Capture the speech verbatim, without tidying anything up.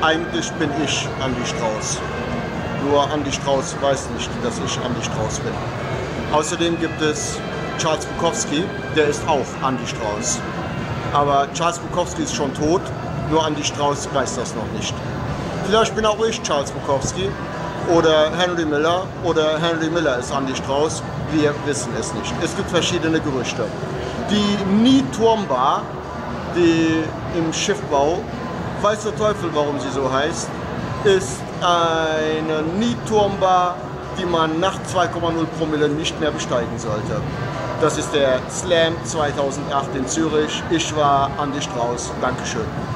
Eigentlich bin ich Andy Strauß. Nur Andy Strauß weiß nicht, dass ich Andy Strauß bin. Außerdem gibt es Charles Bukowski, der ist auch Andy Strauß. Aber Charles Bukowski ist schon tot, nur Andy Strauß weiß das noch nicht. Vielleicht bin auch ich Charles Bukowski oder Henry Miller oder Henry Miller ist Andy Strauß. Wir wissen es nicht. Es gibt verschiedene Gerüchte. Die Nie-Turmbar, die im Schiffbau, weiß der Teufel, warum sie so heißt, ist eine Nie-Turmbar, die man nach zwei Komma null Promille nicht mehr besteigen sollte. Das ist der Slam zweitausendacht in Zürich. Ich war Andy Strauß. Dankeschön.